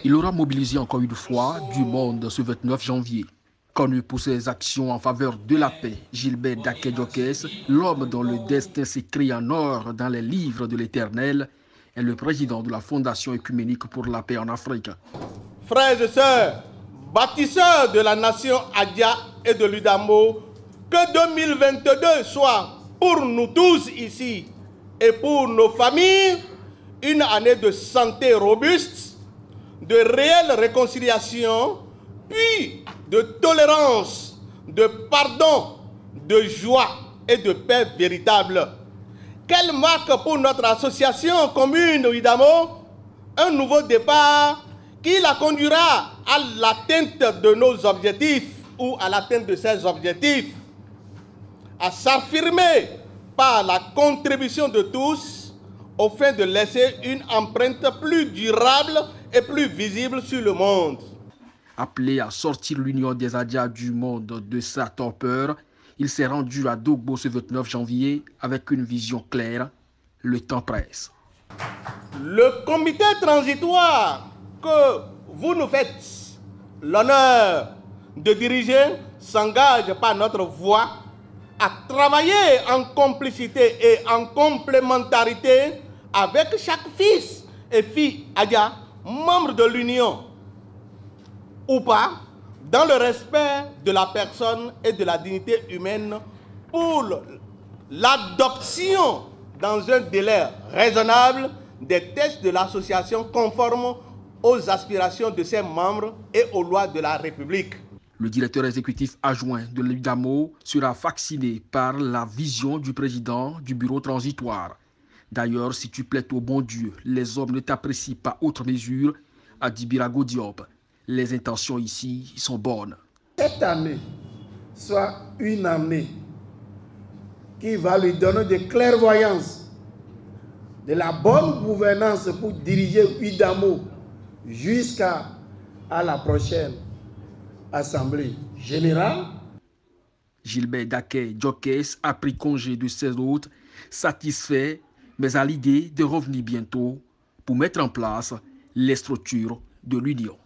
Il aura mobilisé encore une fois du monde ce 29 janvier. Connu pour ses actions en faveur de la paix, Gilbert Daké-Diokès, l'homme dont le destin s'écrit en or dans les livres de l'Éternel, est le président de la Fondation œcuménique pour la paix en Afrique. Frères et sœurs, bâtisseurs de la nation Adia et de l'Udamo, que 2022 soit pour nous tous ici et pour nos familles une année de santé robuste, de réelle réconciliation, puis de tolérance, de pardon, de joie et de paix véritable. Quelle marque pour notre association commune Udamo, un nouveau départ qui la conduira à l'atteinte de nos objectifs ou à l'atteinte de ces objectifs, à s'affirmer par la contribution de tous au fin de laisser une empreinte plus durable et plus visible sur le monde. Appelé à sortir l'Union des Adias du monde de sa torpeur, il s'est rendu à Dogbo ce 29 janvier avec une vision claire. Le temps presse. Le comité transitoire que vous nous faites l'honneur de diriger s'engage par notre voix à travailler en complicité et en complémentarité avec chaque fils et fille Adia, membre de l'Union ou pas, dans le respect de la personne et de la dignité humaine pour l'adoption dans un délai raisonnable des textes de l'association conformes aux aspirations de ses membres et aux lois de la République. Le directeur exécutif adjoint de l'UDAMO sera vacciné par la vision du président du bureau transitoire. D'ailleurs, si tu plais au bon Dieu, les hommes ne t'apprécient pas outre mesure, a dit Birago Diop. Les intentions ici sont bonnes. Cette année soit une année qui va lui donner de clairvoyance, de la bonne gouvernance pour diriger UDAMO jusqu'à la prochaine Assemblée générale. Gilbert Daké-Diokès a pris congé de ses hôtes, satisfait, mais à l'idée de revenir bientôt pour mettre en place les structures de l'Union.